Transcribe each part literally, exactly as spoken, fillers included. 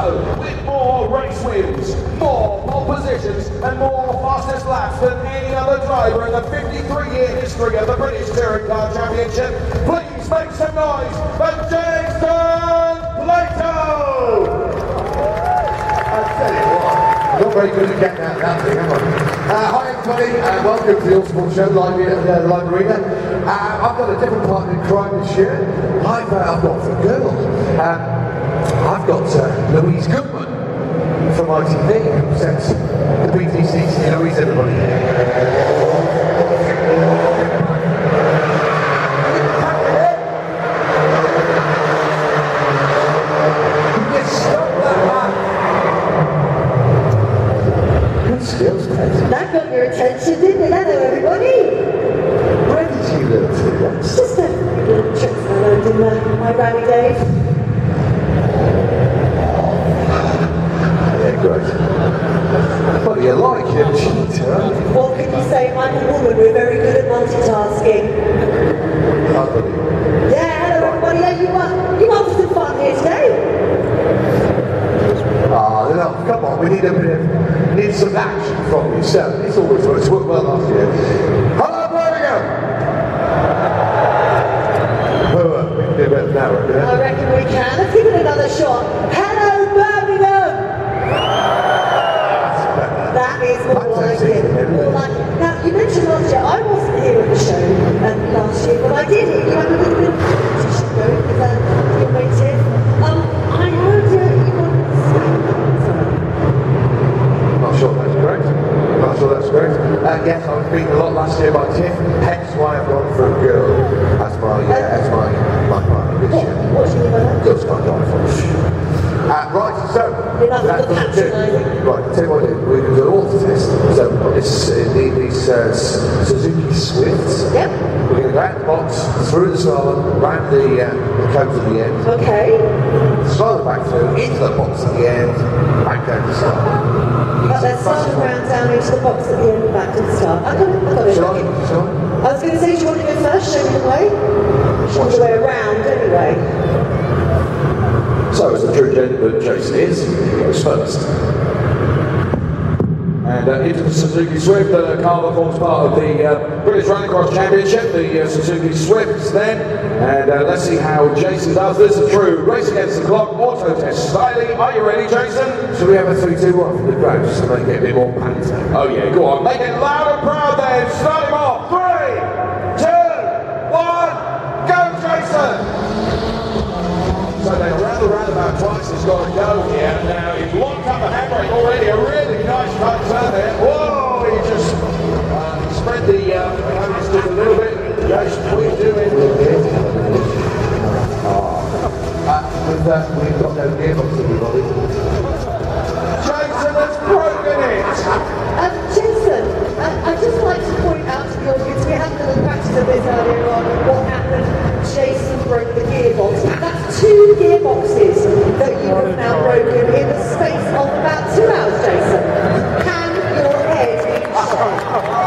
So, with more race wins, more pole positions, and more fastest laps than any other driver in the fifty-three year history of the British Touring Car Championship, please make some noise for Jason Plato! I tell you what, I'm not very good at getting out of that thing, am I? Uh, hi everybody, and welcome to the Autosport Show live here at the Live Arena. Uh, I've got a different partner in crime this year. I've, uh, I've got for a girl. Um, I've got uh, Louise Goodman from I T V, who presents the B T C C. Louise, everybody. Skills, that got your attention, didn't it? Hello, everybody. Where did you learn to do that? It's just a little trick I learned in uh, my rally days. Yeah, great. What do you like, you cheater? What can you say? I'm a woman. We're very good at multitasking. I believe. Yeah, hello, everybody. Yeah, you want, you want some fun here today? Ah, no, come on, we need a bit of, need some action from you, so it's always worked, it's worked well last year. Hello, Birmingham! Oh, uh, we can do a bit now, right? I reckon we can. Let's give it another shot. Hello, Birmingham! That is more like it. More like it. Now, you mentioned last year, I wasn't here at the show um, last year, but I did it. You had a little bit of competition going with uh, your mate Tiff. Um, I heard uh, you were... Not sure that's correct. Not sure that's correct. Uh, yes, I was beaten a lot last year by Tiff, hence why I've gone for a girl as my, uh, as my, my partner this year. What do you mean by that? Girls can't die for us. Uh, right, so... Enough of the patronising. Right, I'll tell you what I did. We're going to do an auto test. So, this, uh, the- these uh, Suzuki Swifts. Yep. We're going to go out the box, through the slalom, round the, uh, the cones at the end. Okay. Slalom back through, into the box at the end, back down to start. But let's start around down into the box at the end and back to the start. I got it, I got it. Shall I? Shall I? I was going to say, do you want to go first? Show me the way? Show me the way around, anyway. So, as the true gentleman Jason is, he goes first. And uh, into the Suzuki Swift, the car that forms part of the uh, British Rallycross Championship, the uh, Suzuki Swifts then. And uh, let's see how Jason does this. A true race against the clock, auto test styling. Are you ready, Jason? Shall we have a three, two, one for the crowd, just to make it a bit more banter? Oh yeah, go on. Make it loud and proud then. Start him off. Three, two, one, go, Jason! So they around the roundabout twice, he's got to go here. Now he's locked up the handbrake already, a really nice tight turn there. Whoa, he just uh, spread the uh, cones just a little bit. Jason, what are you doing? Uh, with that, we've got no gearbox, everybody. Jason has broken it! Um, Jason, uh, I'd just like to point out to the audience, we had a little practice of this earlier on, what happened. Jason broke the gearbox. That's two gearboxes that you have now broken in the space of about two hours, Jason. Can your head be shot?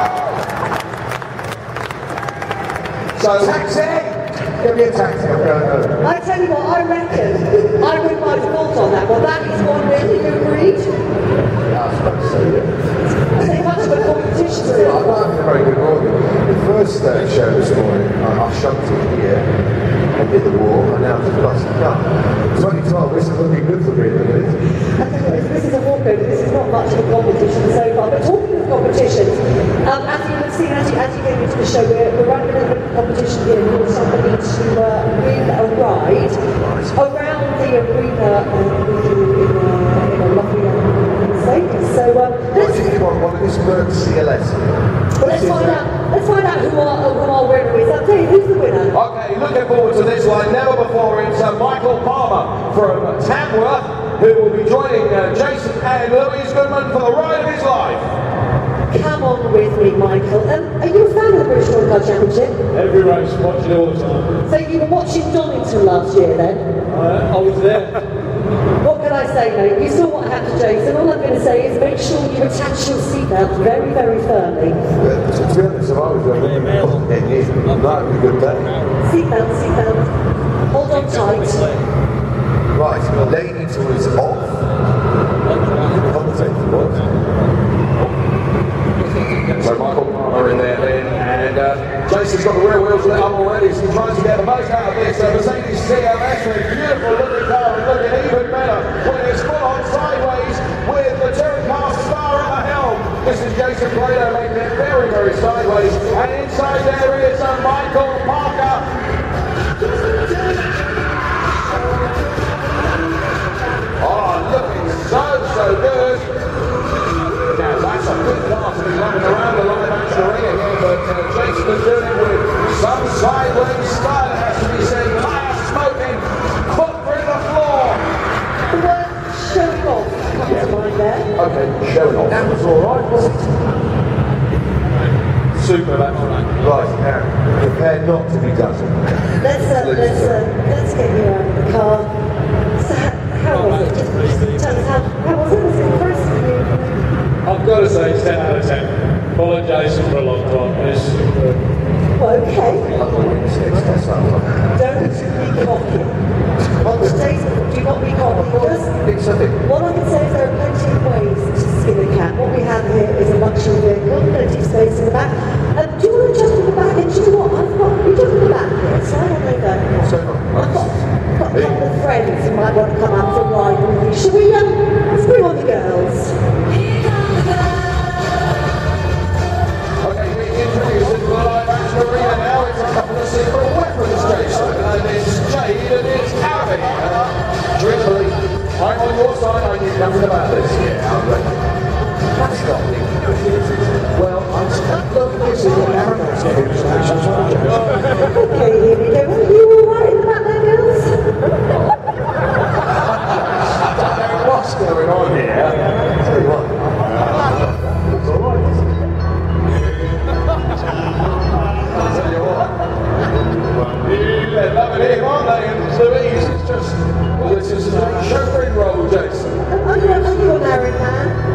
So, taxi! Give me a taxi, I'm going home. I tell you what, I reckon I wouldn't mind a fault on that one. That is one really you agreed. Yeah, I suppose so, yeah. So much of a competition. I'm not having a very good morning. The first uh, show this morning, I, I shoved it here and did the wall, and now it's a plastic car. twenty twelve, this is looking good for me, isn't it? This is a walkover, this is not much of a competition so far. But talking of competitions, um, as you have seen, as you, as you came into the show, we're, we're running a little bit of competition here for somebody to uh, win a ride around the arena um, with you in, uh, in a lovely um, Mercedes. So, um, What do you want? One of this Merc C L S? well, let's find out. Let's find out who our, who our winner is. I'll tell you, who's the winner? Okay, looking forward to this one. Never before it's uh, Michael Palmer from Tamworth, who will be joining uh, Jason and Louise Goodman for the ride of his life. Come on with me, Michael. Um, are you a fan of the British Touring Car Championship? Every race, watching it all the time. So you were watching Donington last year then? Uh, I was there. What can I say, mate? You saw what happened to Jason. All I'm going to say is make sure you attach your seatbelt very, very firmly. But to be honest, if I was going to ten years, that would be a good day. Seatbelt, seatbelt. Hold on tight. Right, ladies was off. So Michael Palmer in there then, and uh, Jason's got the rear wheels lit up already, so he tries to get the most out of this. Uh, Mercedes C L S, a beautiful looking car, and looking even better when it's full on sideways with the touring car star at the helm. This is Jason Plato making it very, very sideways, and inside there is uh, Michael Parker. Oh, looking so, so good. Now, that's a good car to be running around the line of Arena here, but uh, Jason is doing it with some sideways style, it has to be said. Tire smoking, foot through the floor. The word showing off comes to mind there. Okay, showing off. That was alright, wasn't it? Super, that's right. Right, now, prepare not to be dazzled. Let's, uh, let's, uh, let's get you out of the car. So, how, how was it? Just, just tell us how, how was it? Was it impressive? I've got to say, ten out of ten. Followed Jason for a long time. It's superb. Well, okay. I'm going to six tests out. Don't be cocky. On the days, do not be cocky. Because It's something. what I can say is there are plenty of ways to skin a cat. What we have here is a luxury vehicle, plenty of space in the back. Um, do you want to jump in the back? And do you know what? I've got, you jump in the back here, so I don't know that. So, I've got, got a couple of friends who might want to come out for a ride with me. Should we, um, let's bring on the girls. Okay, we introduce it to the live action arena now. It's a couple of secret weapons station, and it's Jade and it's Abby. Uh, Truthfully, I'm on your side, I knew nothing about this. Yeah, I'm ready. That's not me. Well, I'm look, this is what Aaron was saying. Okay, here we go. Are you all right in the back there, girls? What's going on here? tell you what. It's alright. Tell you what. They're loving him, aren't they? And Louise is just, well, this is a chauffeuring role, Jason. Are you, are you a married man?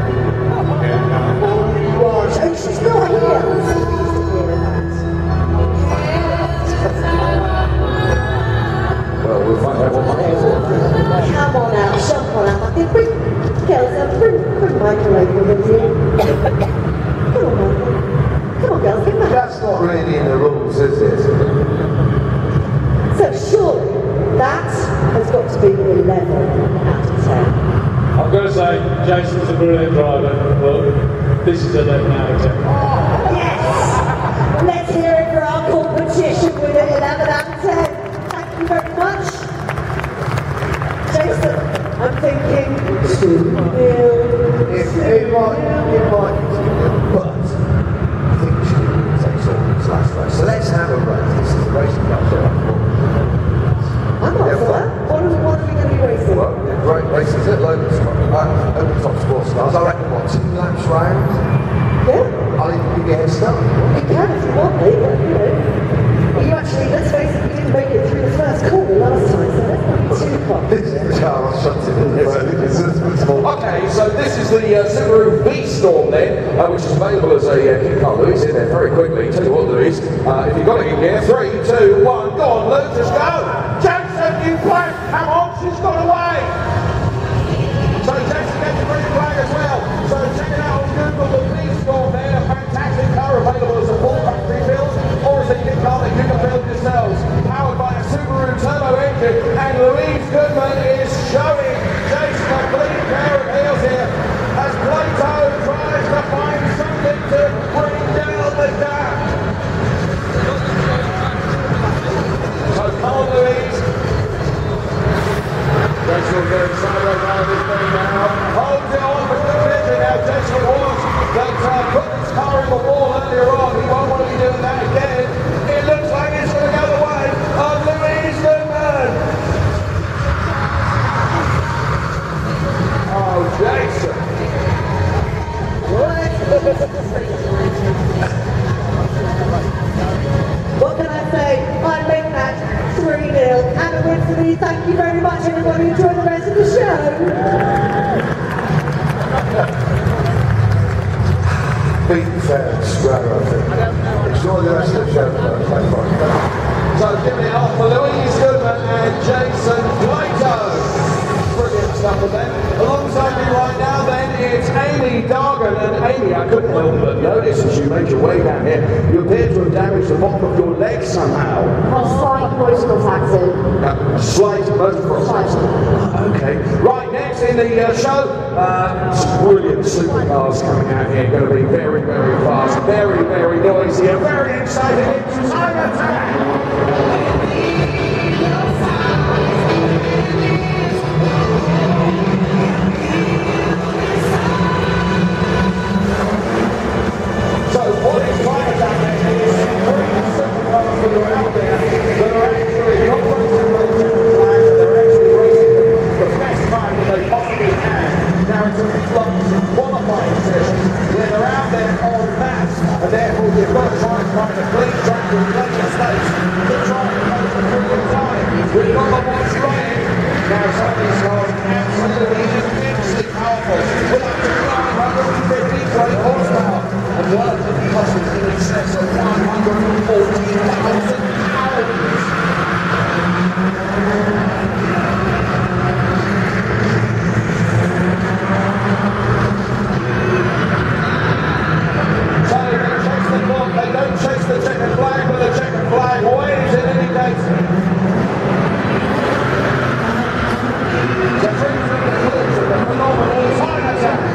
Oh, she's not here. Well, we'll find out what my is. Come on out, jump on out. Bring, girls, uh, bring, bring Michael over with you. Come on, Michael. Come on, girls, get back. That's not really in the rules, is it? So surely that has got to be eleven out of ten. I've got to say, Jason's a brilliant driver, but this is eleven out of ten. Yes! Let's hear it for our competition with an eleven out of ten. Thank you very much. Jason, I'm thinking two nil. It, it might, it might, but I think we should take some slash race. So let's have a race. This is a racing car show. I'm not for that. What are, what are we going to be racing? Well, yeah, great races at Logan uh, open top sports cars. I reckon what, two laps round? Yeah, I'll even give you a head start. you can if you want me, but you know. You actually, let's face it, we didn't make it through the first corner last time, so let's not be too cocky. This is the car I shot in the Okay, so this is the uh, Subaru V-Storm then, uh, which is available as a uh, kit car. Louise in there very quickly. Tell you what, Louise, uh, if you've got it in here, three, two, one, go on, Luke, just go! Jackson, you blank, come on, she's got away! So Jackson gets the green flag as well. So check it out on Google, the V-Storm there, a fantastic car available as a full factory build, or as a kit car that you can build yourselves. Powered by a Subaru turbo engine, and Louise Goodman is showing Jason a clean pair of heels here as Plato tries to find something to bring down the gap. So come on, Louise. Jason will get sideways out of this thing now. Holds it on for good vision now. Jason was that uh, put his car in the wall earlier on. He won't want to be doing that again. It looks like it's going to go the way of Louise Goodman. Oh, Jason. What can I say? I make that three nil and a win for me. Thank you very much, everybody. Enjoy the rest of the show. beaten fair and square, I think. Enjoy the rest of the show. So giving it off for Louise Goodman and Jason Plato. Brilliant stuff with them. Alongside me right now then it's Amy Dargan. And Amy, I couldn't help but notice as you made your way down here, you appear to have damaged the bottom of your leg somehow. A slight motocross accident. Uh, slight motocross accident. Okay. Right, next in the uh, show, uh, some brilliant supercars coming out here. Going to be very, very fast, very, very noisy, and very exciting. It's Time Attack! So what is Time Attack is three supercars that are out there that are actually not racing racing flags, and they're actually racing the best time that they possibly can. Now it's a flux qualifying session where they're out there en masse, and therefore you've got to try and find a clean track with plenty of space to try and make a brilliant time. We've got the ones running. Now some of these cars absolutely immensely powerful with up to nine hundred fifty brake horsepower. And one of them costs in excess of one hundred forty thousand pounds. So they don't chase the clock, they don't chase the checkered flag, but the checkered flag waves in any case. The troops of the clips of the phenomenal Time Attack.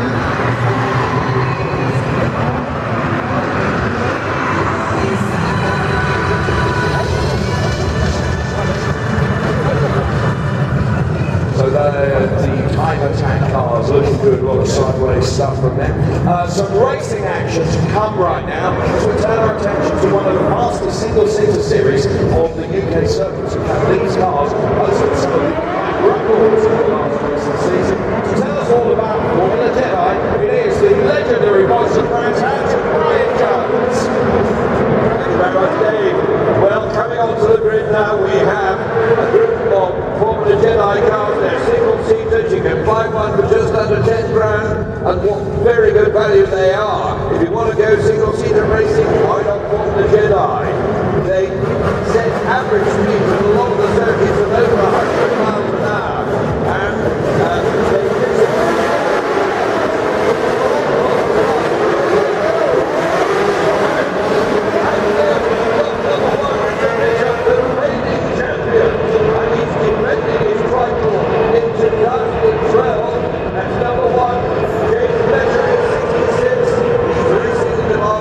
So the, the Time Attack cars looking good, a lot of sideways stuff from them. Uh, some racing action to come right now. So we turn our attention to one of the fastest single-seater series of the U K circuits. In fact, these cars posted some of the records in the last racing season. To tell us all about Formula Jedi, it is the legendary voice of Brands Hatch, Brian Jones. Thank you very much, Dave. Well, coming onto the grid now, we have a group of Formula Jedi cars. They're single-seaters. You can buy one for just under ten grand, and what very good value they are. If you want to go single-seater racing, why not Formula Jedi? They set average speeds on a lot of the circuits of over one hundred miles an hour, and uh, they twelve, that's number one, James Fletcher is sixty-six, he's racing in the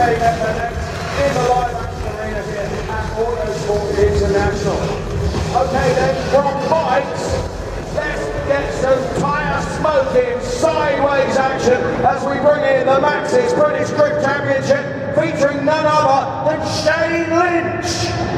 game at the next in the live action arena here at Autosport International. Okay then, from bikes, let's get some tyre smoking sideways action as we bring in the Maxxis British Drift Championship featuring none other than Shane Lynch.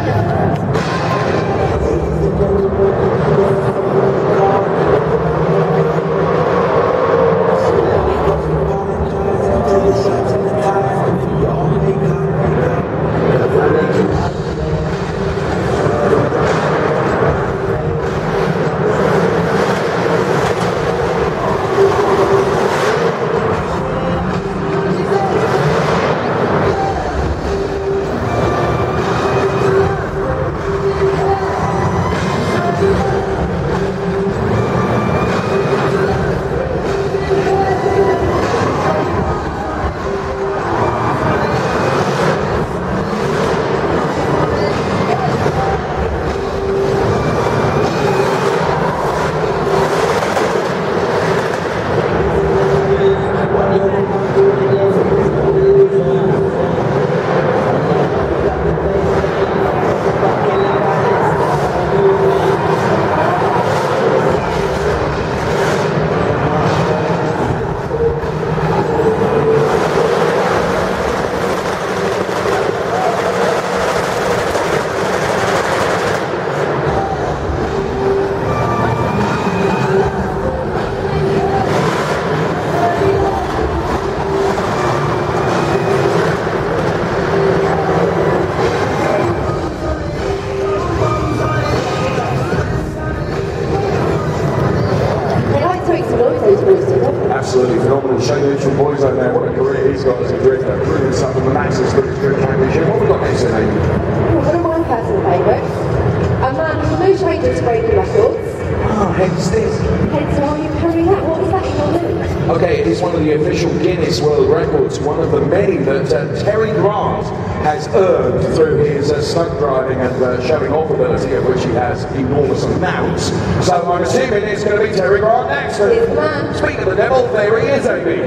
Absolutely phenomenal. Shane Lynch from Boyzone there. What a career he's got as a drifter. Brilliant stuff from the Maxxis British Drift Championship. What have we got next in Amy? One of my personal favourites. A man with no stranger to breaking records. Ah, hence this. Hence why you're carrying that. What is that in your loop? Okay, it is one of the official Guinness World Records, one of the many that uh, Terry Grant has earned through his uh, stunt driving and uh, showing off ability, of which he has enormous amounts. So I'm assuming it's going to be Terry Grant next. Yes, ma'am. Speaking of the devil, there he is, Amy.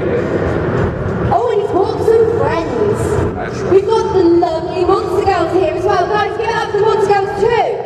Oh, and he's brought some friends. That's right. We've got the lovely Monster Girls here as well. Guys, give it up for the Monster Girls too.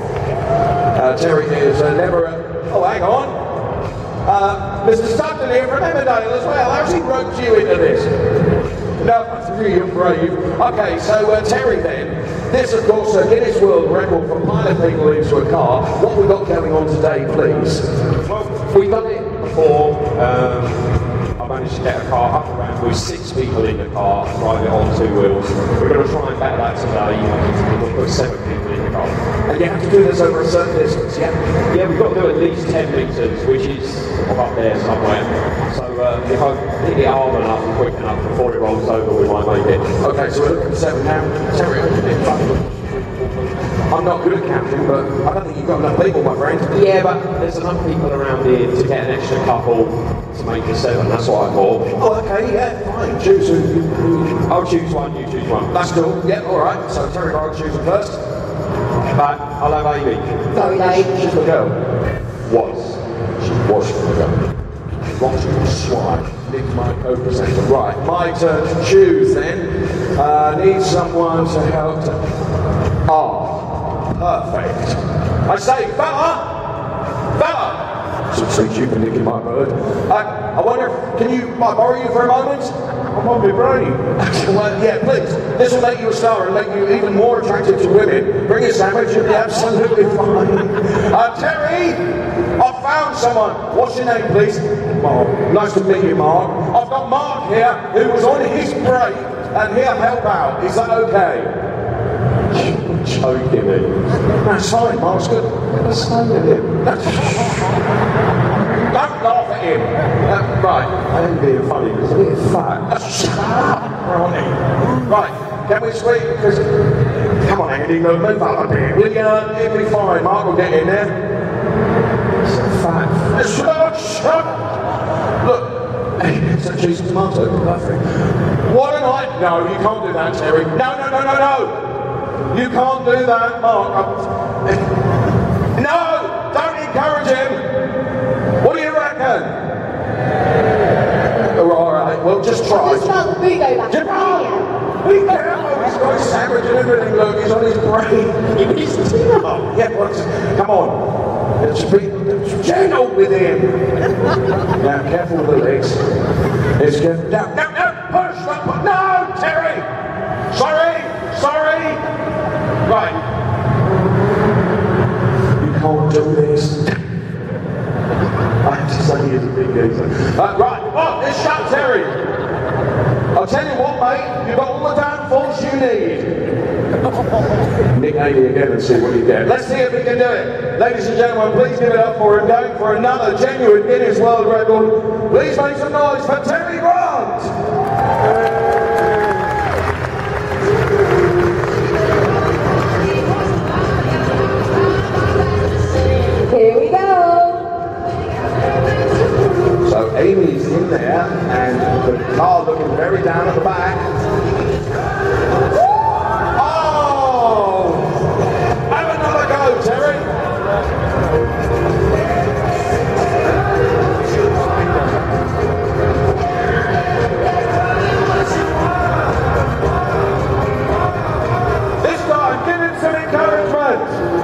Uh, Terry is uh, never... Uh, oh, hang on. Uh, Mister Sutton here from Emmerdale as well. How's he roped you into this? No, that's really brave. Okay, so uh, Terry then. This, of course, a Guinness World Record for piling people into a car. What have we got going on today, please? Well, we've done it before. Um, I managed to get a car up and around with six people in the car and drive it on two wheels. We're going to try and back that today. We'll put seven people in the car. And you have to do this over a certain distance, yeah? Yeah, we've got to do at least ten metres, which is up there somewhere. So uh, if I hit it hard enough and quick enough before it rolls over, we might make it. Okay, so we're looking at seven now. Terry, I'm not good at counting, but I don't think you've got enough people, my friend. Yeah, but there's enough people around here to get an extra couple to make it seven. That's what I thought. Oh, okay, yeah, fine. Choose who you choose. I'll choose one, you choose one. That's cool. Yeah, all right. So Terry Grant choosing first. But I'll have Amy. Sorry, Dave. She's the girl. Was. She was the girl. Rotten swine. Nick, my co-presenter. Right, my turn to choose then. Uh, need someone to help to... Ah, perfect. I say, fella! Fella! Some sweet you for nicking my bird. Uh, I wonder if, can you, I borrow you for a moment? I'm on my brain. Well, yeah, please. This will make you a star and make you even more attractive to women. Bring a sandwich, you'll be absolutely fine. Uh, Terry, I've found someone. What's your name, please? Mark. Nice to meet you, Mark. I've got Mark here, who was on his break, and he'll help out. Is that okay? Choking me. That's fine, Mark's good. Let's stand with him. Don't laugh at him. Uh, right, I ain't being funny because I'm a bit fat. Shut up, Ronnie. Right, can we sweep? Because, come on, Andy, move up a bit. Will you? It'll be fine. Mark will get in there. So fat. Shut, shut. Look, it's a cheese and tomato. Perfect. What a night. No, you can't do that, Terry. No, no, no, no, no. You can't do that, Mark. I'm... No, don't encourage him. What do you reckon? All right, well, just try. Just felt the boot go back. Jamal! everything, look, he's on his brain. He's oh, yeah, what's, come on. Let's be gentle with him. Now, careful with the legs. Let's get down. No, no, push, don't push. No, Terry. Sorry, sorry. Right. You can't do this. I have to say he's a big geezer. Uh, right, oh, it's shut, Terry. I'll tell you what, mate, you've got all the downforce you need. Nick Haley again and see what you get. Let's see if we can do it. Ladies and gentlemen, please give it up for him, going for another genuine Guinness World Record. Please make some noise for Terry Grant. Here we go. So Amy's in there, and the car looking very down at the back. Oh! Have another go, Terry. This time, give him some encouragement.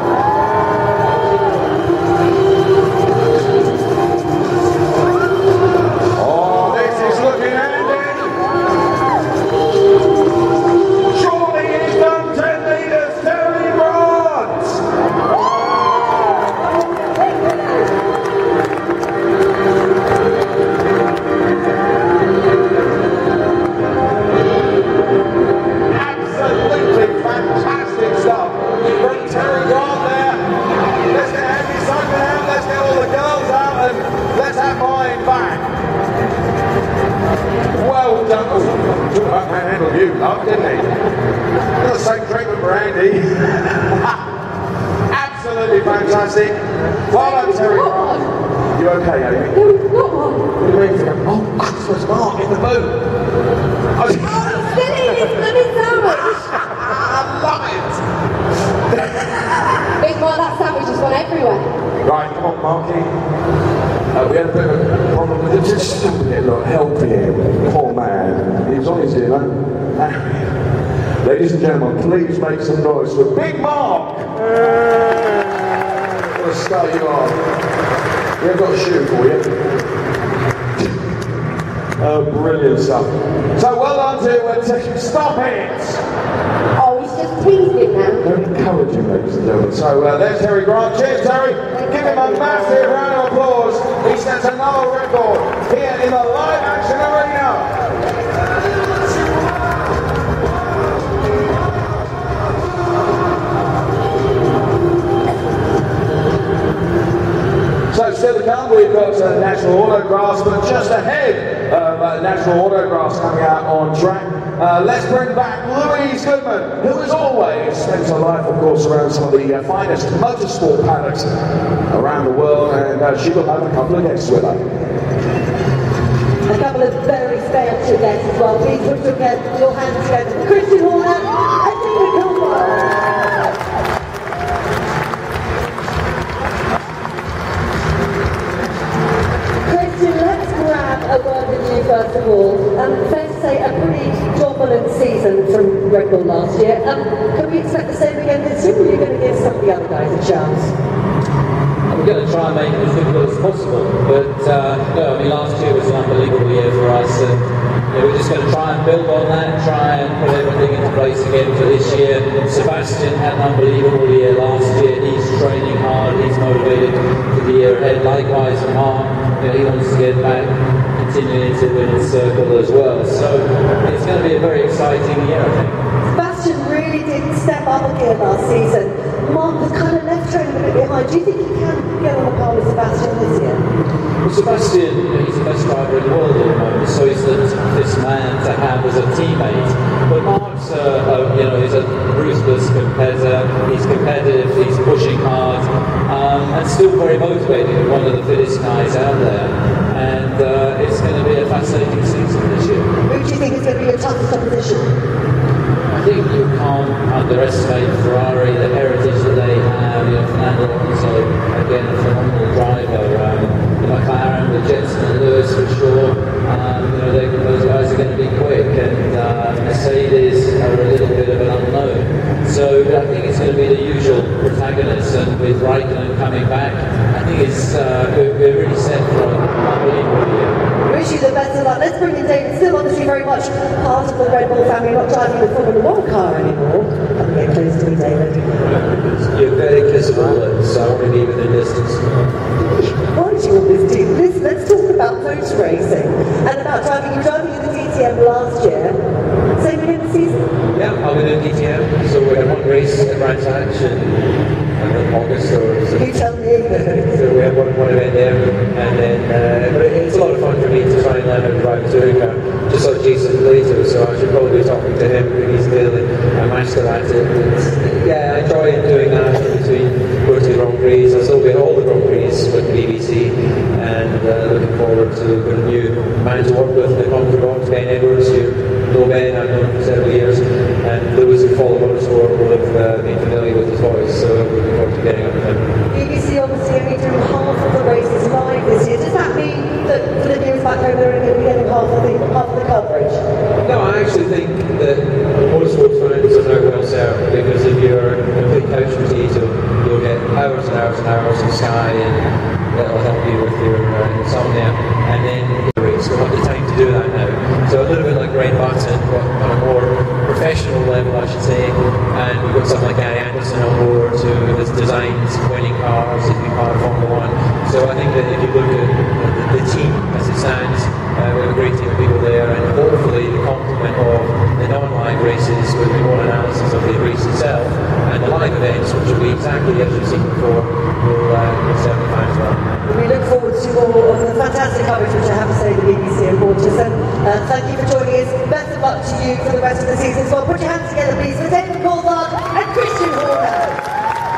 You love, didn't he? Got the same treatment for Andy. Absolutely fantastic. Well done, Terry. You okay, Amy? What do you mean? Oh, Christmas mark in the boot. Oh, Silly, it's bloody sandwich. I love it. Big Mark, that sandwich just went everywhere. Right, come on, Marky. Uh, we had a bit of a problem with it. Just stop it, look, help him. Poor man. He was on his dinner. Ladies and gentlemen, please make some noise for Big Mark! What a star you are. We have got a shoe for you. Oh, brilliant stuff. So well done to uh, Stop It! Oh, he's just teasing now. Very encouraging, ladies and gentlemen. So uh, there's Terry Grant. Cheers, Terry. Give him a massive round of applause. He sets another record here in the live action arena. So still to come, we've got uh, National Autographs, but just ahead of uh, National Autographs coming out on track, uh, let's bring back Louise Goodman, who as always spends her life, of course, around some of the uh, finest motorsport paddocks around the world, and uh, she will have a couple of guests with her. A couple of very special guests as well. Please put your, your hands together. Christian Horner and David Kilmer. A word with you first of all. Um, fair to say a pretty dominant season from Red Bull last year. Um, can we expect the same again this year, or are you going to give some of the other guys a chance? We're going to try and make it as difficult as possible, but uh, no, I mean last year was an unbelievable year for us, and you know, we're just going to try and build on that, try and put everything into place again for this year. Sebastian had an unbelievable year last year. He's training hard, he's motivated for the year ahead. Likewise, Mark, you know, he wants to get back, continuing to win his circle as well. So it's going to be a very exciting year, I think. Sebastian really did step up a gear last season. Mark was kind of left trailing a bit behind. Do you think he can get on the par with Sebastian this year? Well, Sebastian, you know, he's the best driver in the world at the moment, so he's the toughest man to have as a teammate. But Mark's, uh, uh, you know, he's a ruthless competitor. He's competitive. He's pushing hard, um, and still very motivated. One of the fittest guys out there, and uh, it's going to be a fascinating season this year. Who do you think is going to be your toughest opposition? I think you can't underestimate Ferrari, the heritage that they have. You know, Fernando Alonso, again, a phenomenal driver. Um, the McLaren, the Jensen and Lewis for sure. Um, you know, they, those guys are going to be quick, and uh, Mercedes are a little bit of an unknown. them coming back. I think it's uh, we're, we're really set for an unbelievable year. Wish you the best of luck. Let's bring in David, still obviously very much part of the Red Bull family, not driving the Formula One car anymore. Come get close to me, David. You're very visible, so I want to be within distance. Why do you always do this? Let's talk about motor racing and about driving. You were driving in the D T M last year. Same again this season? Yeah, I'm in the D T M, so we had one race at Brands Hatch in August or so. You tell me. So we had one, one event there, and then uh, but it's a lot of fun for me to try and learn how to drive a touring car. Just saw Jason later, so I should probably be talking to him when he's there and master at it. It's, yeah, I enjoy doing that in between going to the Grand Prix. I still get all the Grand Prix with B B C, and uh, looking forward to a new man to work with the Contrebank, Ben Edwards, who know Ben, I've known him for several years, and Lewis, who follow motorsport, will have uh, been familiar with his voice, so looking forward to getting up with him. B B C obviously only doing half of the races live this year. Does that mean that for the viewers back home they're only going to be getting half of the, half of the coverage? No, I actually think that motorsport fans are now well served, because if you're a complete couch potato, you'll get hours and hours and hours of Sky, and that'll help you with your uh, insomnia, and then the race. We'll have the time to do that now. So a little bit like Graham Barton, but on a more professional level, I should say, and we've got someone like Gary Anderson on board who has designed winning cars, he's been part of Formula One. So I think that if you look at the, the team as it stands, uh, we have a great team of people there, and hopefully the complement of the non-live races with the more analysis of the race itself and the live events, which will be exactly as you've seen before, will uh, serve the fans well. We look forward to all of the fantastic coverage which I have to say the B B C and Porteous, and uh, thank you for joining us. Best of luck to you for the rest of the season as well. Put your hands together please for David Coulthard and Christian Horner.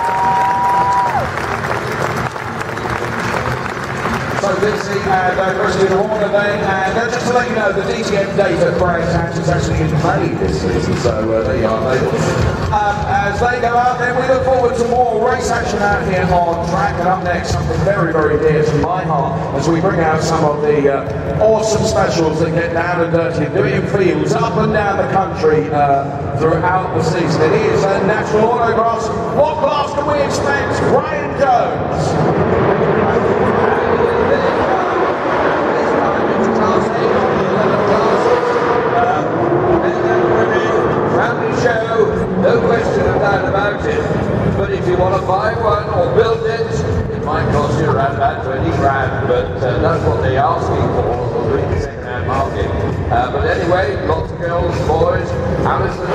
So Vinci and uh, Christian Horner then, and uh, just to let you know, the D T M date at Brands Hatch is actually in May this season, so uh, there you are, David. Um, as they go out then, we look forward to more race action out here on track, and up next, something very, very dear to my heart, as we bring out some of the uh, awesome specials that get down and dirty and do it in fields up and down the country uh, throughout the season. It is uh, Natural Autographs. What glass can we expect? Brian Jones. No question of doubt about it. But if you want to buy one or build it, it might cost you around about twenty grand. But uh, that's what they're asking for in the second-hand market. Uh, but anyway, lots of girls, boys, Allison,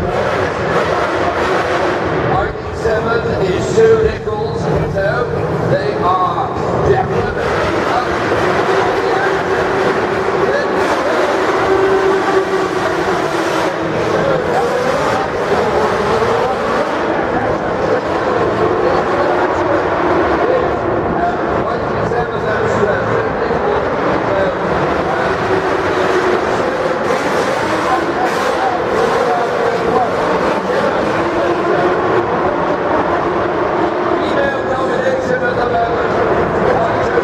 R T seven is Sue Nichols, so they are definitely nomination at the moment.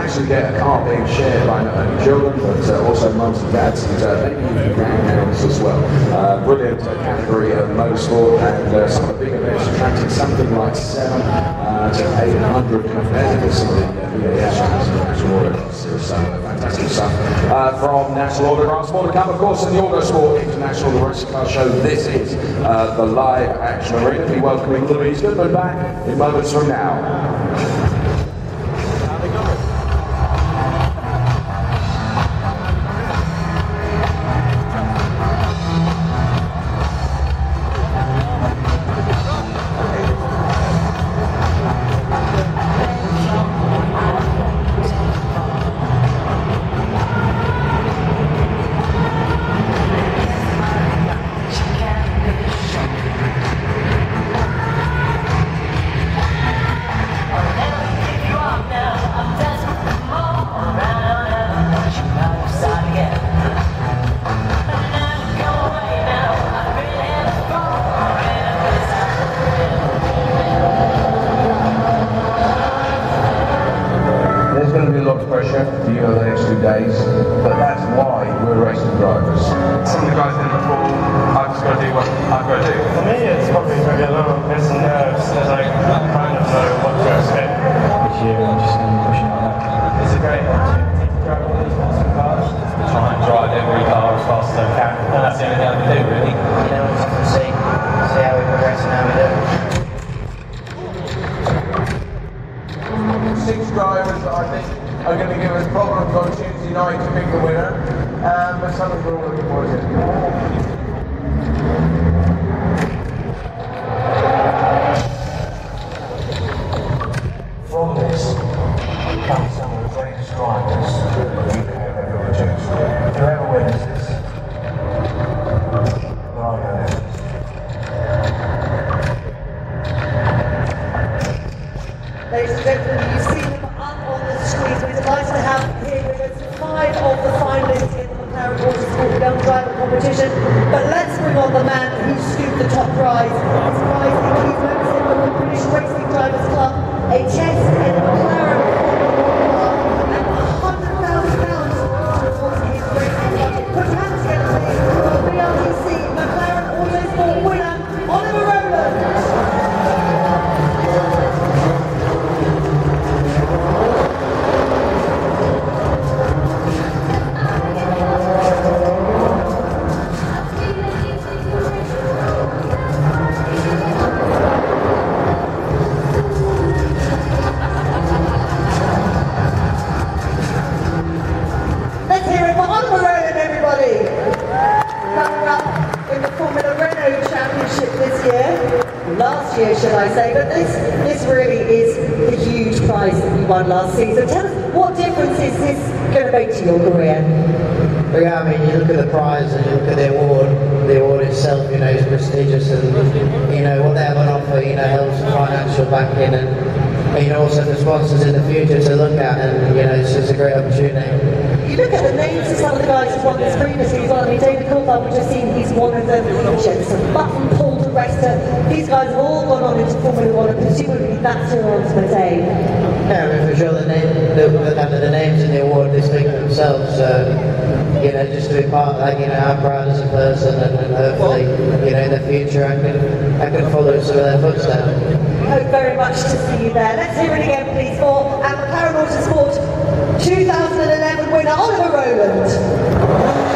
actually get a car being shared by not only children, but uh, also mums and dads, and uh, maybe even grandparents as well. Uh, brilliant uh, category of motorsport, and uh, some of the big events attracting something like seven uh, to eight hundred competitors. Some of the uh, V A S rounds and the National Autocross Series. So uh, fantastic stuff uh, from National Autocross. More to come, of course, in the Autosport International the Racing Car Show. This is uh, the live action arena. Be welcoming Louise Goodman back in moments from now. Days, but that's why we're racing drivers. Some of the guys in the pool, I've just got to do what I've got to do. For me, it's probably maybe a little bit of nerves as I kind of know what to expect. This year, I'm just going to be pushing on that. It's a great opportunity to drive all these awesome cars. Try and drive every car as fast as I can, and that's the only thing I can do, really. You know, we'll have to see, see how we progress and how we do. Six drivers that I think are going to give us problems on Tuesday night to pick the winner, um, but something we're all looking forward to. From this comes some of the greatest drivers the U K have ever produced. Whoever wins this, there are no losers. Ladies and gentlemen, you've seen them up on the screen. We're delighted to have here with us five of the finalists in the McLaren Autosport Young Driver Competition. But let's bring on the man who scooped the top prize. His prize includes membership of the British Racing Drivers Club, a test in the McLaren and one hundred thousand pounds towards his racing budget. Put your hands together, please, for the B R T C McLaren Autosport winner, Oliver Rowland. Last year, should I say, but this this really is the huge prize that you won last season. Tell us, what difference is this going to make to your career? Well, yeah, I mean, you look at the prize and you look at the award, the award itself, you know, is prestigious, and, you know, what they have on offer, you know, helps financial backing, and, you know, also the sponsors in the future to look at, and, you know, it's just a great opportunity. You look at the names of some of the guys who've won this previously as well. I mean, David Coulthard, we've just seen he's one of them. Jenson Button, Paul di Resta. These guys have all gone on into Formula One, and presumably that's your ultimate aim. Yeah, I mean, for sure, the, name, the, the, the names in the award, they speak for themselves. Uh, you know, just to be part of that, you know, I'm proud as a person, and, and hopefully, you know, in the future I can, I can follow some of their footsteps. Hope very much to see you there. Let's hear it again, please, for our McLaren Autosport two thousand eleven winner, Oliver Rowland.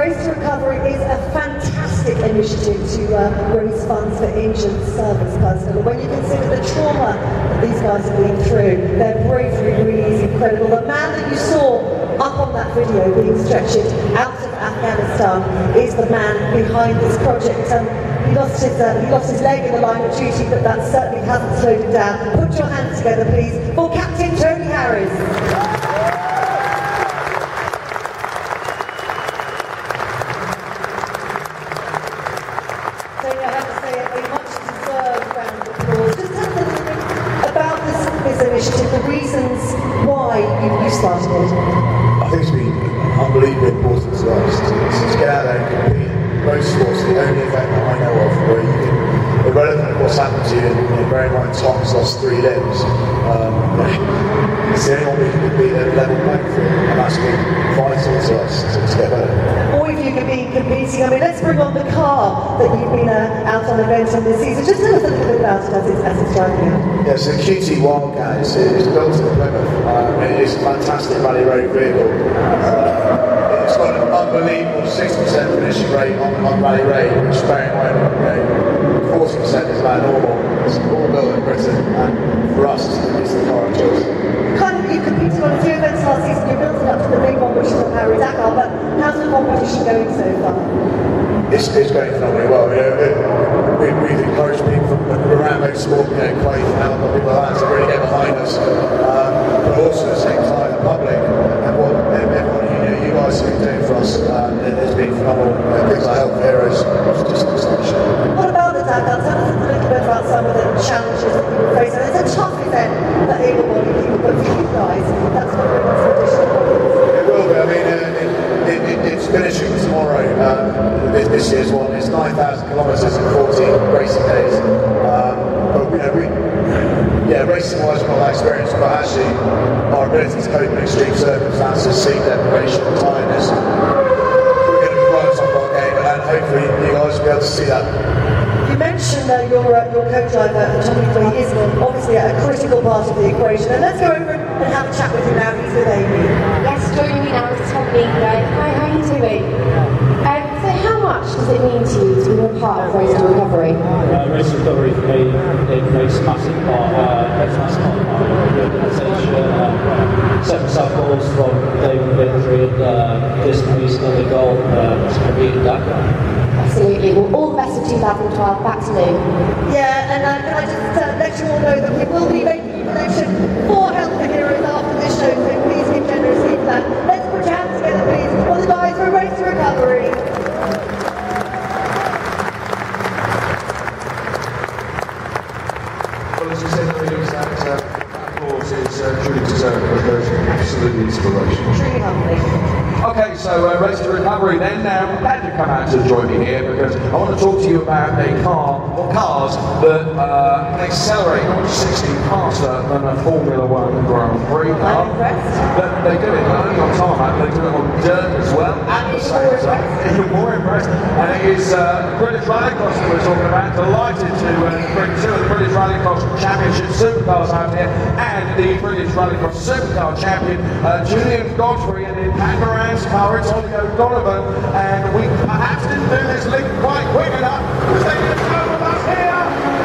Race to Recovery is a fantastic initiative to uh, raise funds for injured service personnel. When you consider the trauma that these guys have been through, their bravery really is incredible. The man that you saw up on that video being stretched out of Afghanistan is the man behind this project. Um, he, lost his, uh, he lost his leg in the line of duty, but that certainly hasn't slowed him down. Put your hands together, please, for Captain Tony Harris. The reasons why you, you started it? I think it's been unbelievably important to us to, to get out there and compete. Road sports are the only event that I know of where you can, irrelevant of what's happened to you, and bearing in mind Tom's lost three limbs, um, it's the only one we can compete at a level playing field, and that's been vital to us to, to get better. All of you could be competing. I mean, let's bring on the car that you've been uh, out on events on this season. Just tell us a little bit about it as it's, as it's driving in. Yeah, so Q T Wildcat is it's built in Plymouth. Um, it is a fantastic rally road vehicle. Uh, it's got an unbelievable sixty percent finishing rate on, on rally road, which bearing in mind, you know, forty percent is about normal. It's all built in Britain, and for us, it's the car of choice. Kind of, you competed on a few events last season. You're building up to the big one, which is the Paris Dakar. But how's the competition going so far? It's, it's going phenomenally well. You know, it, we, we've encouraged people from around motorsport, you know, Quaid and Alba, people like that, to really get behind us. Um, but also at the same time, the public and what everyone, you know, you guys have been doing for us, um, it has been phenomenal. Uh, things like Health Heroes, it's just astonishing. What about the Dakar? Tell us a little bit about some of the challenges that you face. It's a tough event for able-bodied people, but for you guys, that's what brings additional problems. It will be. I mean, uh, it, it, it, it's finishing tomorrow. Um, this, this year's one. It's nine thousand kilometres in fourteen racing days. Um, but you know, we, yeah, racing-wise, we've got that experience, but actually, our ability to cope in extreme circumstances, sleep deprivation, tiredness, we're going to be right on top of our game, and hopefully, you guys will be able to see that. You mentioned uh, your, uh, your co-driver, Tommy Boy, is obviously a critical part of the equation. And let's go over and have a chat with him now. He's with Amy. Yes, joining me now is Tommy. Hi, how are you doing? Um, so how much does it mean to you to be a part of Race to Recovery? Uh, Race to Recovery for me, it makes a massive part, uh, makes a massive part of my organisation. Uh, set myself goals from David Victory and uh, this week's another goal uh, to compete in Dakar. Absolutely. Well, all the best of two thousand twelve. Back to Lou. Yeah, and uh, can I just uh, let you all know that we will be making a donation for Health Heroes after this show, so please give generously for that. Let's put your hands together, please, for the guys from Race to Recovery. Well, as you said, Louise, that uh, applause is uh, truly deserved because absolutely inspirational. Truly humbling. Okay, so uh, Race to Recovery then. Now, I'm glad you come out to join me here because I want to talk to you about a car, or cars, that uh, accelerate not just sixteen faster than a Formula One Grand Prix car. I'm impressed. But they do it not only on tarmac, they do it on dirt as well at the same time. Even more impressed. And it is uh, the British Rallycross that we're talking about. Delighted to uh, bring two of the British Rallycross Championship supercars out here and the British Rallycross Supercar Champion, uh, Julian Godfrey, and in Pac-Man car, it's Olio Donovan, and we perhaps didn't do this link quite quick enough because they didn't go with us here.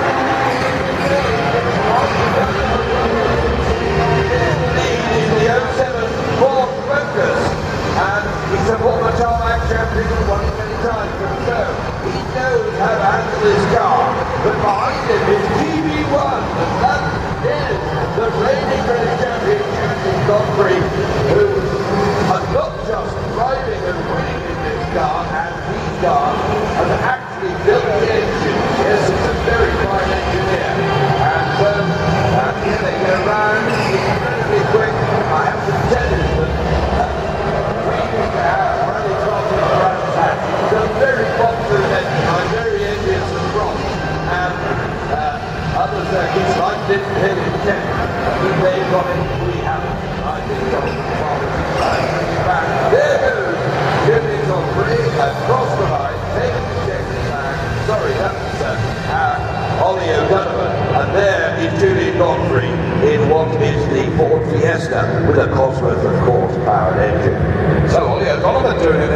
The oh seven Ford Focus, and he's a former tarmac champion won many times himself. He knows how to handle this car, but behind him is T V one, and that is the reigning British champion, Julian Godfrey, who has not just driving and winning in this car and these cars, has actually built the engine. Yes, it's a very fine engineer. And so, uh, here they go round, incredibly quick. I have to tell you that uh, we used to have Rallycross in Bradford. It's a very popular engine. I'm very envious of Ross. And uh, other circuits like Didn't in Kent, they've got it, we haven't. I think it's there goes Jimmy Godfrey across the line, taking the ejector back. Sorry, that's uh, uh, Ollie O'Donovan. And there is Julian Godfrey in what is the Ford Fiesta with a Cosworth, of course, powered engine. So Ollie O'Donovan doing it in ahead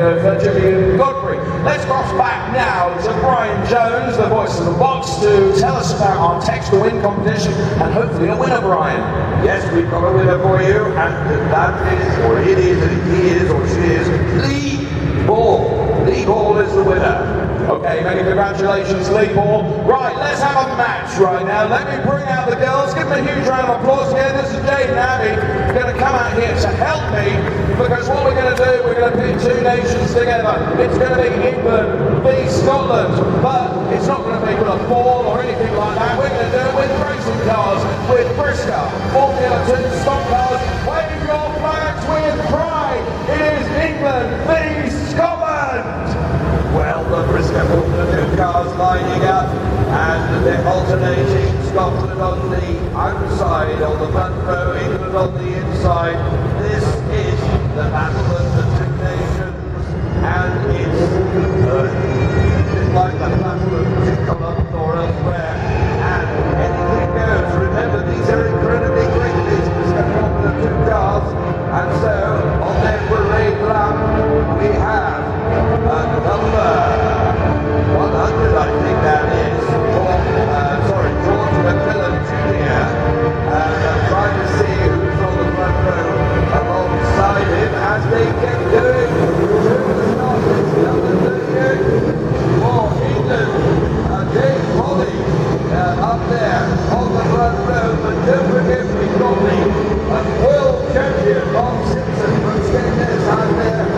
of uh, Julian Godfrey. Let's cross back now to Brian Jones, the voice of the box, to tell us about our Text to Win competition and hopefully a winner, Brian. Yes, we've got a winner for you, and that is, or it is, and he is, or she is, Lee Ball. Lee Ball is the winner. Okay, many congratulations, Lee Ball. Right, let's have a match right now. Let me bring out the girls. Give them a huge round of applause again. This is Jade and Abby going to come out here to help me, because what we're going to do, we're going to pit two nations together. It's going to be England v Scotland, but it's not going to be with a ball or anything like that. We're going to do it with racing cars, with Briscoe, Formula two stock cars. Wave your flags with pride. It is England v Scotland. Well, the Briscoe Formula two cars lining up, and they're alternating. Scotland on the outside, on the front row, England on the inside. This is the battle of the two nations, and it's uh, like the battle of Tickle or elsewhere, and anything goes. Remember, these are incredibly quick, these Briscoe Formula two cars, and so on their parade lap we have uh, number one hundred, I think that is, for, uh, sorry, George McMillan Junior Uh, I'm trying to see who's on the front row alongside him as they get going to the starters. Number thirty-eight for England, uh, Dave Polly uh, up there on the front row, but don't forget we've got the uh, world champion Bob Simpson from Skegness out there.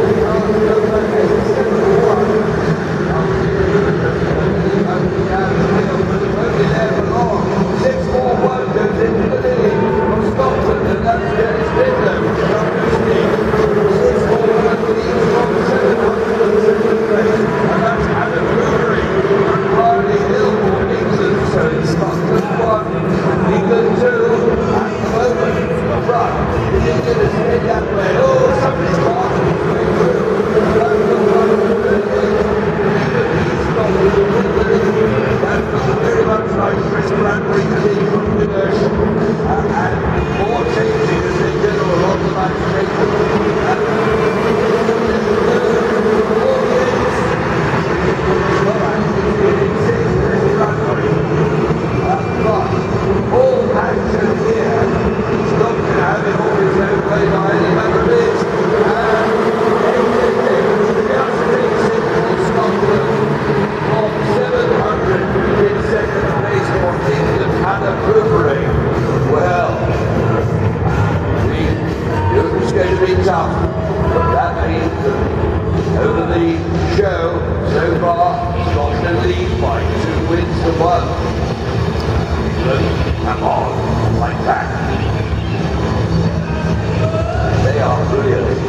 Six more one goes into the lead from Scotland, and that's Dennis Bidlow. Six more one leads from seven hundred and second place, and that's Adam Hoovery and Riley Hill for England. So it's Scotland one, England two, at the moment. Right, the England is heading that way. Oh, somebody's passing way through. That's the one hundred thirty-eight. England leads Scotland in the lead. That was very much like Chris Bradbury leading from the nation, uh, and more changing as they go along the match table. All action here. He's not going to have it all his own way by any other bit. And the outside signal Scotland of seven hundred in second place for England, Hannah Hoovery. Well, we knew it was going to be tough, but that means that over the show so far, he's got the lead by two wins to one. England, come on, like that. They are brilliant.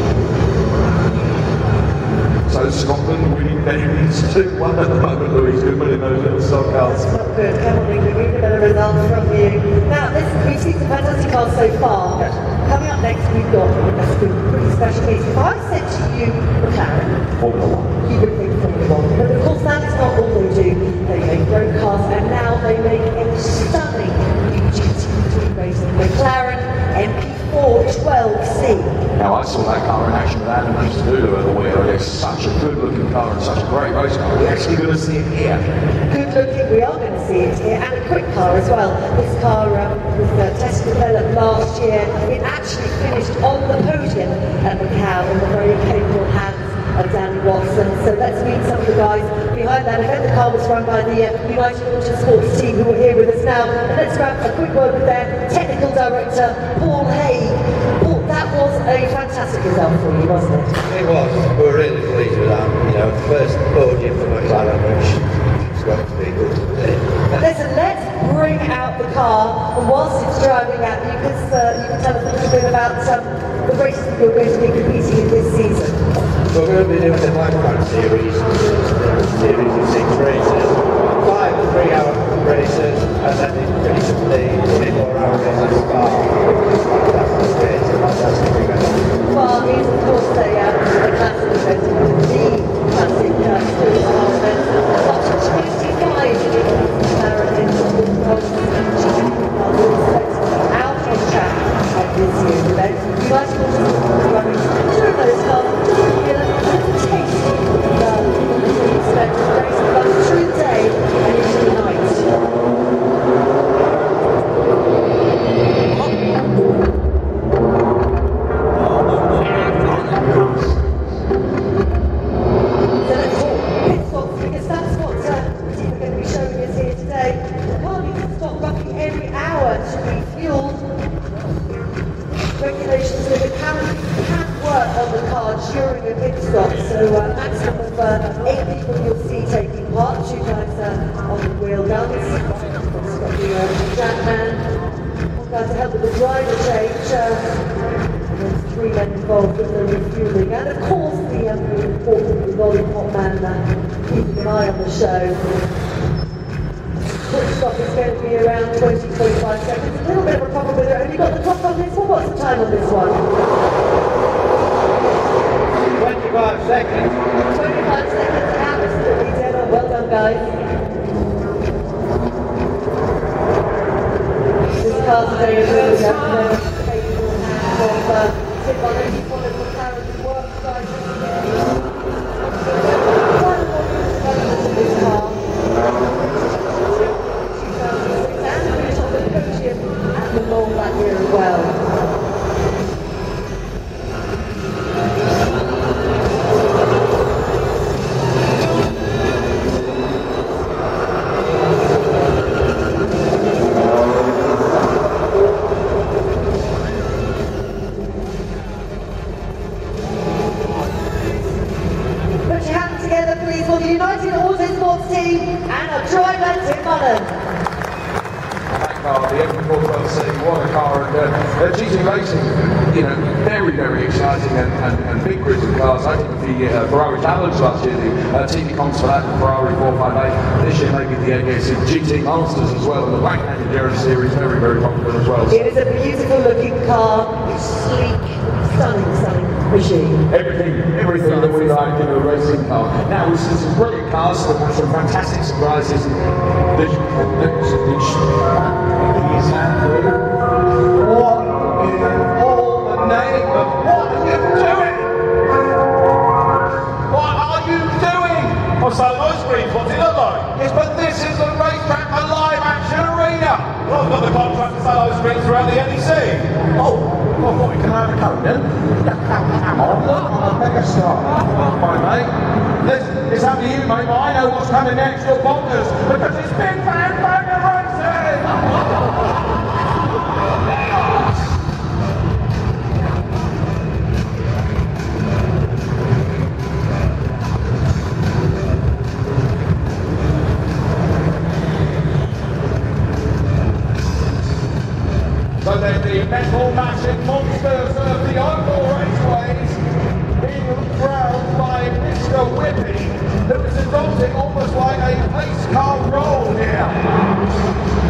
So Scotland winning Davies two one at the moment, Louise Goodman in those little stock cars. That's not good. Come on, England, we need a better result from you. Now, this, we've seen some fantastic cars so far. Yes. Coming up next, we've got a pretty special case. If I said to you, McLaren, Formula one. you would think Formula One. But of course, that is not all they do. They make road cars, and now they make a stunning new G T three racing McLaren M P four twelve C. Now I saw that car in action with Adam Mastadulo at the wheel. It's such a good looking car and such a great race car. We're actually going to see it here. Good looking, we are going to see it here, and a quick car as well. This car um, was uh, test developed last year. It actually finished on the podium at Macau in the very capable hands of Danny Watson. So let's meet some of the guys behind that. I heard the car was run by the uh, United Autosports team who are here with us now. And let's grab a quick word with their technical director, Paul Haig. Paul, that was a fantastic result for you, wasn't it? It was. We were really pleased with that. You know, first podium for McLaren, which has got to be good. Listen, let's bring out the car, and whilst it's driving out, you can, uh, you can tell us a little bit about um, the races that you're going to be competing in this season. So we're going to be doing the Blackburn series, series of six races, five three-hour races, and then finish up the twenty-four hour race at Spa. It's fantastic. It's a fantastic event. Well, it's of course a, uh, a classic event, the classic uh, sports car event. Up to twenty-five American out on track at this year's event. You guys will be running two of those cars. regulations that it can, can work on the car during a pit stop. So uh, maximum of uh, eight people you'll see taking part. Two guys uh, on the wheel guns. It's got the uh, jack man. One guy to help with the driver change. Uh, and there's three men involved with the refueling. And of course the um, important lollipop man uh, keeping an eye on the show. Quick stop is going to be around twenty to twenty-five seconds. A little bit of a problem with it. Have you got the clock on this one? What's the time on this one? twenty-five seconds. twenty-five seconds. Absolutely dead on. Well done, guys. This car today is really good. Capable hands of uh, Tim Bonner. He's one of McLaren's worst drivers. One more development in this car. And the law that year as well. Put your hands together please for the United Autosports team and our driver Tim Mullen. Car, the M four twelve C, what a car, and uh, G T Racing, you know, very, very exciting and, and, and big group of cars. I think the uh, Ferrari Challenge last year, the uh, T V comps for that, the Ferrari four fifty-eight, this year maybe the A K C G T Masters as well, and the Wagon Endurance Series, very, very popular as well. So. It is a beautiful looking car, it's sleek, stunning, stunning machine. Everything, everything that we like in a racing car. Now we've seen some brilliant cars, some, some fantastic surprises. The, the, the, What in all the name of what are you doing? What are you doing? What's that low screen? What's it look like? Yes, but this is the racetrack for Live Action Arena. Well, I've got the contract to sell low screen throughout the N E C. Oh, well, what, we can have a code then? Come on, look, I'm a mega star. Well, my mate. Listen, it's up to you, mate, but I know what's coming next. You're bonkers, because it's Big Fan Banger Racing! So then the metal massive monsters of the Oval Raceways being crowned by Mister Whippy, who is adopting almost like a pace car role here.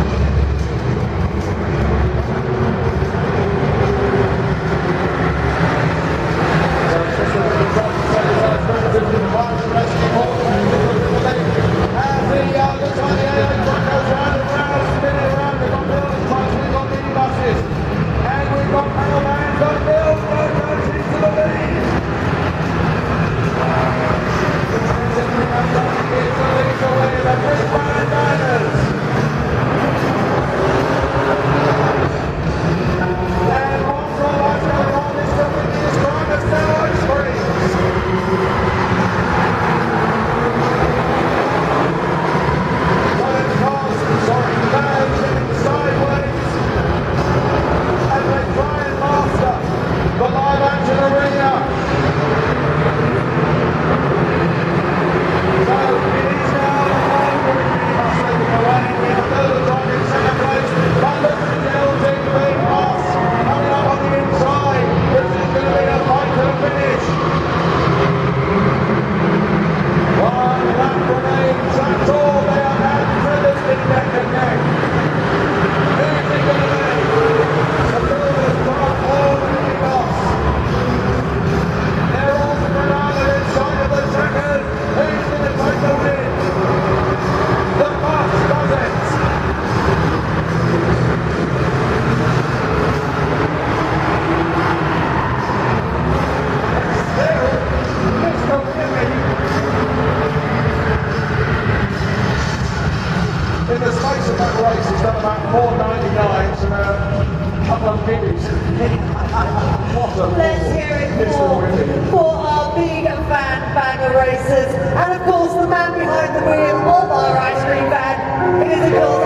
Let's hear it for, for our big fan banger racers, and of course the man behind the wheel of our ice cream van. It is of course